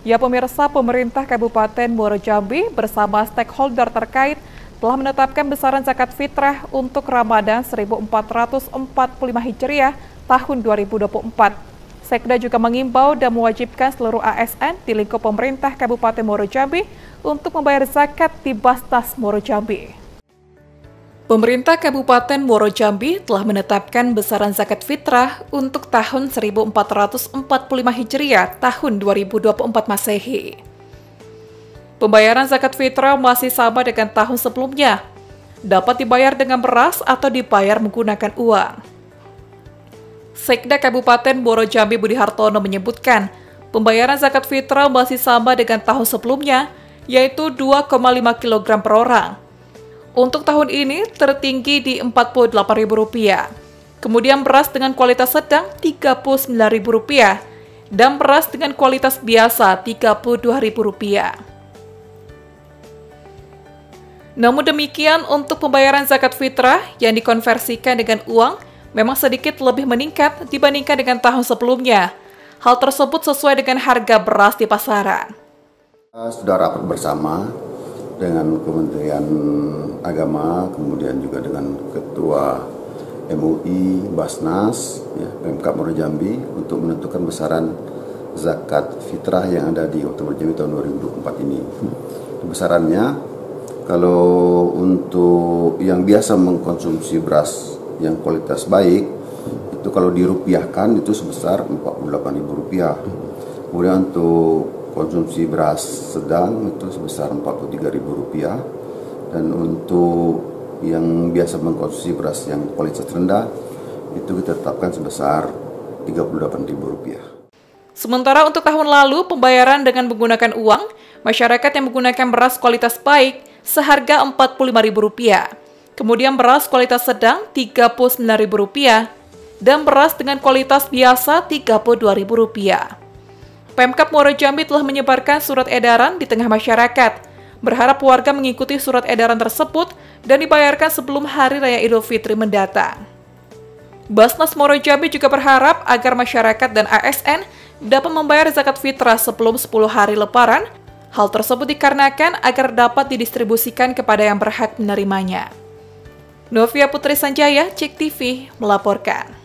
Ya pemirsa, pemerintah Kabupaten Muaro Jambi bersama stakeholder terkait telah menetapkan besaran zakat fitrah untuk Ramadan 1445 Hijriah tahun 2024. Sekda juga mengimbau dan mewajibkan seluruh ASN di lingkup pemerintah Kabupaten Muaro Jambi untuk membayar zakat di Basnas Muaro Jambi. Pemerintah Kabupaten Muaro Jambi telah menetapkan besaran zakat fitrah untuk tahun 1445 Hijriah tahun 2024 Masehi. Pembayaran zakat fitrah masih sama dengan tahun sebelumnya, dapat dibayar dengan beras atau dibayar menggunakan uang. Sekda Kabupaten Muaro Jambi Budi Hartono menyebutkan, pembayaran zakat fitrah masih sama dengan tahun sebelumnya, yaitu 2,5 kg per orang. Untuk tahun ini tertinggi di Rp48.000. Kemudian beras dengan kualitas sedang Rp39.000 dan beras dengan kualitas biasa Rp32.000. Namun demikian untuk pembayaran zakat fitrah yang dikonversikan dengan uang memang sedikit lebih meningkat dibandingkan dengan tahun sebelumnya. Hal tersebut sesuai dengan harga beras di pasaran. Sudah rapat bersama dengan Kementerian Agama, kemudian juga dengan Ketua MUI, Basnas, Pemkab Muaro Jambi untuk menentukan besaran zakat fitrah yang ada di Kota Muaro Jambi tahun 2024 ini. Besarannya, kalau untuk yang biasa mengkonsumsi beras yang kualitas baik, itu kalau dirupiahkan itu sebesar Rp48.000. Kemudian untuk konsumsi beras sedang itu sebesar Rp43.000, dan untuk yang biasa mengkonsumsi beras yang kualitas rendah itu kita tetapkan sebesar Rp38.000. Sementara untuk tahun lalu pembayaran dengan menggunakan uang, masyarakat yang menggunakan beras kualitas baik seharga Rp45.000, kemudian beras kualitas sedang Rp39.000 dan beras dengan kualitas biasa Rp32.000. Pemkab Muaro Jambi telah menyebarkan surat edaran di tengah masyarakat, berharap warga mengikuti surat edaran tersebut dan dibayarkan sebelum Hari Raya Idul Fitri mendatang. Basnas Muaro Jambi juga berharap agar masyarakat dan ASN dapat membayar zakat fitrah sebelum 10 hari Lebaran. Hal tersebut dikarenakan agar dapat didistribusikan kepada yang berhak menerimanya. Novia Putri Sanjaya, Cek TV, melaporkan.